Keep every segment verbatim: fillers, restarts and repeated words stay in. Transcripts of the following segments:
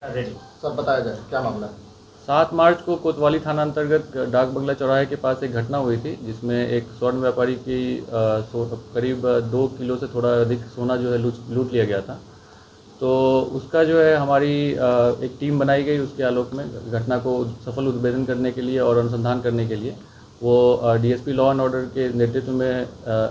Ready सब बताया जाए, क्या मामला है? सात मार्च को कोतवाली थाना अंतर्गत डाक बंगला चौराहे के पास एक घटना हुई थी, जिसमें एक स्वर्ण व्यापारी की करीब दो किलो से थोड़ा अधिक सोना जो है लूट लूट लिया गया था। तो उसका जो है हमारी एक टीम बनाई गई। उसके आलोक में घटना को सफल उद्भेदन करने के लिए और अनुसंधान करने के लिए वो डीएसपी लॉ एंड ऑर्डर के नेतृत्व में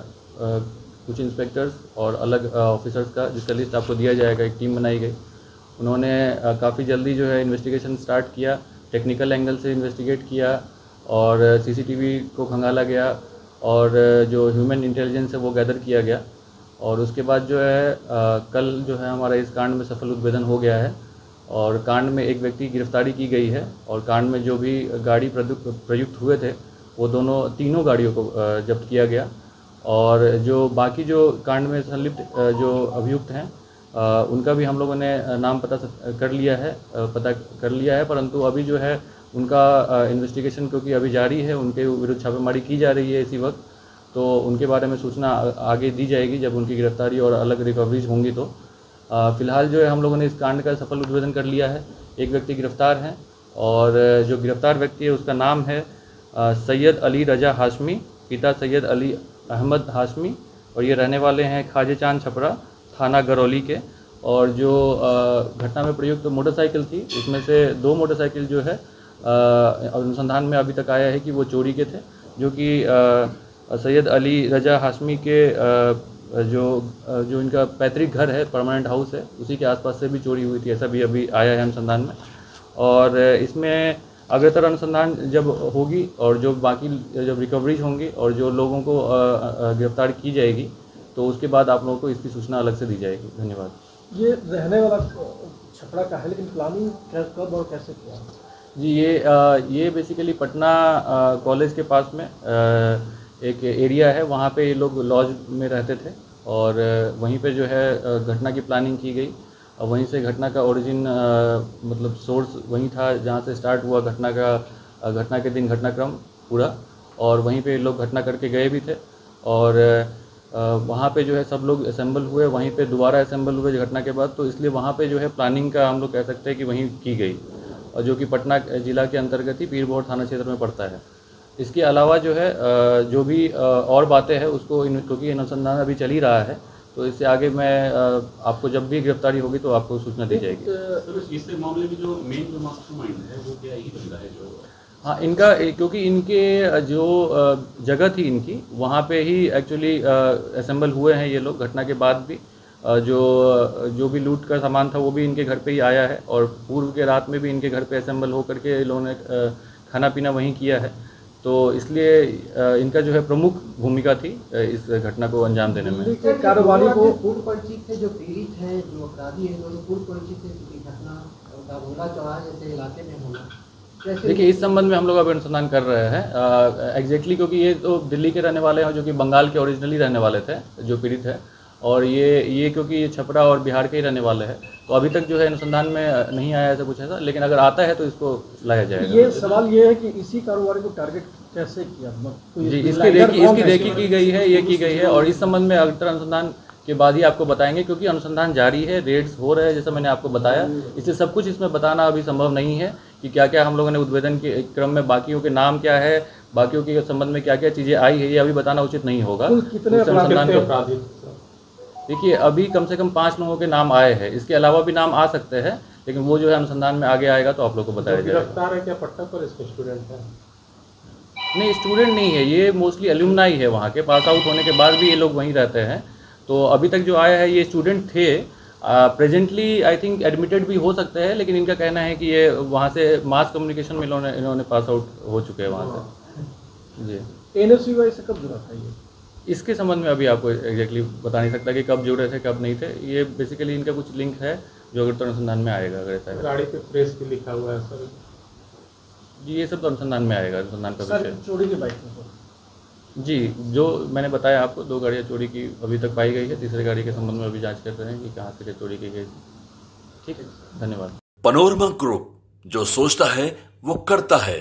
कुछ इंस्पेक्टर्स और अलग ऑफिसर्स का, जिसका लिस्ट आपको दिया जाएगा, एक टीम बनाई गई। उन्होंने काफ़ी जल्दी जो है इन्वेस्टिगेशन स्टार्ट किया, टेक्निकल एंगल से इन्वेस्टिगेट किया और सीसीटीवी को खंगाला गया और जो ह्यूमन इंटेलिजेंस है वो गैदर किया गया। और उसके बाद जो है आ, कल जो है हमारा इस कांड में सफल उद्भेदन हो गया है और कांड में एक व्यक्ति की गिरफ्तारी की गई है और कांड में जो भी गाड़ी प्रयुक्त हुए थे वो दोनों तीनों गाड़ियों को जब्त किया गया। और जो बाकी जो कांड में संलिप्त जो अभियुक्त हैं उनका भी हम लोगों ने नाम पता कर लिया है पता कर लिया है परंतु अभी जो है उनका इन्वेस्टिगेशन क्योंकि अभी जारी है, उनके विरुद्ध छापेमारी की जा रही है इसी वक्त, तो उनके बारे में सूचना आगे दी जाएगी जब उनकी गिरफ्तारी और अलग रिकवरीज होंगी। तो फ़िलहाल जो है हम लोगों ने इस कांड का सफल उद्भेदन कर लिया है। एक व्यक्ति गिरफ्तार है और जो गिरफ्तार व्यक्ति है उसका नाम है सैयद अली रजा हाशमी, पिता सैयद अली अहमद हाशमी, और ये रहने वाले हैं खाजे चांद छपरा, थाना गरौली के। और जो घटना में प्रयुक्त तो मोटरसाइकिल थी, उसमें से दो मोटरसाइकिल जो है अनुसंधान में अभी तक आया है कि वो चोरी के थे, जो कि सैयद अली रजा हाशमी के जो जो इनका पैतृक घर है, परमानेंट हाउस है, उसी के आसपास से भी चोरी हुई थी, ऐसा भी अभी आया है अनुसंधान में। और इसमें अग्रतर अनुसंधान जब होगी और जो बाकी जब रिकवरीज होंगी और जो लोगों को गिरफ्तार की जाएगी तो उसके बाद आप लोगों को इसकी सूचना अलग से दी जाएगी। धन्यवाद। ये रहने वाला छपरा का है, लेकिन प्लानिंग कब और कैसे किया? जी ये आ, ये बेसिकली पटना कॉलेज के पास में आ, एक एरिया है, वहाँ पे ये लोग लॉज में रहते थे और वहीं पे जो है घटना की प्लानिंग की गई और वहीं से घटना का ओरिजिन मतलब सोर्स वहीं था जहाँ से स्टार्ट हुआ घटना का घटना के दिन घटनाक्रम पूरा, और वहीं पे लोग घटना करके गए भी थे। और वहाँ पे जो है सब लोग असेंबल हुए, वहीं पे दोबारा असेंबल हुए घटना के बाद, तो इसलिए वहाँ पे जो है प्लानिंग का हम लोग कह सकते हैं कि वहीं की गई, और जो कि पटना जिला के अंतर्गत ही पीरबोहर थाना क्षेत्र में पड़ता है। इसके अलावा जो है जो भी और बातें हैं उसको क्योंकि अनुसंधान अभी चल ही रहा है, तो इससे आगे मैं आपको जब भी गिरफ्तारी होगी तो आपको सूचना दी जाएगी। तो इस मामले में जो मेन जो मास्टरमाइंड है वो क्या ही बंदा है जो? हाँ, इनका क्योंकि इनके जो जगह थी इनकी, वहाँ पे ही एक्चुअली असेंबल हुए हैं ये लोग। घटना के बाद भी जो जो भी लूट का सामान था वो भी इनके घर पे ही आया है और पूर्व के रात में भी इनके घर पे असेंबल होकर के इन लोगों ने खाना पीना वहीं किया है, तो इसलिए इनका जो है प्रमुख भूमिका थी इस घटना को अंजाम देने में। कारोबारी को पूर्व परिचित थे, जो पीड़ित है, जो अपराधी है, दोनों पूर्व परिचित थे घटना बंगला चौराहे जैसे इलाके में होना। देखिए इस संबंध में हम लोग अभी अनुसंधान कर रहे हैं एग्जैक्टली, क्योंकि ये तो दिल्ली के रहने वाले हैं जो कि बंगाल के ओरिजिनली रहने वाले थे जो पीड़ित है, और ये ये क्योंकि ये छपरा और बिहार के ही रहने वाले हैं, तो अभी तक जो है अनुसंधान में नहीं आया ऐसा कुछ ऐसा, लेकिन अगर आता है तो इसको लाया जाएगा। ये सवाल ये है कि इसी कारोबारी को टारगेट कैसे किया? तो जी इसकी देखी इसकी देखी की गई है, ये की गई है, और इस संबंध में अग्रतर अनुसंधान के बाद ही आपको बताएंगे, क्योंकि अनुसंधान जारी है, रेड्स हो रहे हैं जैसा मैंने आपको बताया। इससे सब कुछ इसमें बताना अभी संभव नहीं है कि क्या क्या हम लोगों ने उद्भेदन के क्रम में बाकियों के नाम क्या है, बाकियों के संबंध में क्या क्या चीज़ें आई है, ये अभी बताना उचित नहीं होगा। कितने अपराधी? देखिए अभी कम से कम पाँच लोगों के नाम आए हैं, इसके अलावा भी नाम आ सकते हैं, लेकिन वो जो है अनुसंधान में आगे आएगा तो आप लोग को बताया जाएगा। गिरफ्तार है क्या पट्टा पर इसके स्टूडेंट है? नहीं, स्टूडेंट नहीं है, ये मोस्टली एल्यूमनाई है, वहाँ के पास आउट होने के बाद भी ये लोग वहीं रहते हैं। तो अभी तक जो आया है ये स्टूडेंट थे, प्रेजेंटली आई थिंक एडमिटेड भी हो सकते हैं, लेकिन इनका कहना है कि ये वहाँ से मास कम्युनिकेशन में इन्होंने इन्होंने पास आउट हो चुके हैं वहाँ से। जी एनएसयूआई से कब जुड़ा था ये? इसके संबंध में अभी आपको एग्जैक्टली बता नहीं सकता कि कब जुड़े थे कब नहीं थे। ये बेसिकली इनका कुछ लिंक है जो अगर तो अनुसंधान में आएगा, अगर ऐसा है। गाड़ी पे प्रेस भी लिखा हुआ है सर। जी ये सब तो अनुसंधान में आएगा, अनुसंधान का विषय। चोरी की बाइक में जी जो मैंने बताया आपको, दो गाड़ियाँ चोरी की अभी तक पाई गई है, तीसरी गाड़ी के संबंध में अभी जांच कर रहे हैं कि कहाँ से चोरी की गई। ठीक है, धन्यवाद। पनोरमा ग्रुप, जो सोचता है वो करता है।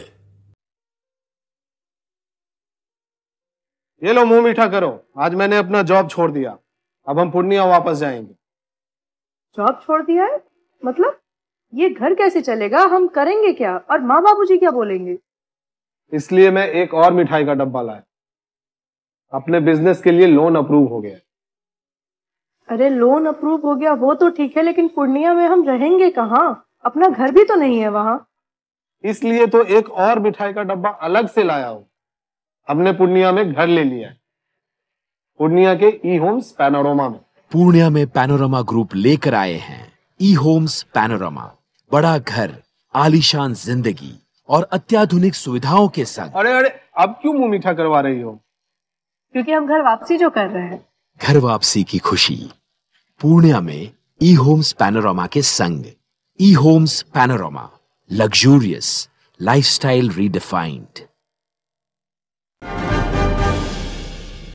ये लो मुंह मीठा करो, आज मैंने अपना जॉब छोड़ दिया, अब हम पूर्णिया वापस जाएंगे। जॉब छोड़ दिया है मतलब? ये घर कैसे चलेगा, हम करेंगे क्या और माँ बाबूजी क्या बोलेंगे? इसलिए मैं एक और मिठाई का डब्बा लाया। अपने बिजनेस के लिए लोन अप्रूव हो गया। अरे लोन अप्रूव हो गया वो तो ठीक है, लेकिन पूर्णिया में हम रहेंगे कहाँ? अपना घर भी तो नहीं है वहाँ। इसलिए तो एक और मिठाई का डब्बा अलग से लाया हूँ। हमने पूर्णिया में घर ले लिया है, पूर्णिया के ई होम्स पैनोरमा में। पूर्णिया में पैनोरमा ग्रुप लेकर आए हैं ई होम्स पैनोरमा, बड़ा घर, आलीशान जिंदगी और अत्याधुनिक सुविधाओं के संग। अरे अरे अब क्यों मुंह मीठा करवा रही हो? क्योंकि हम घर वापसी जो कर रहे हैं। घर वापसी की खुशी पूर्णिया में ई होम्स पैनोरमा के संग। E homes panorama, luxurious lifestyle redefined.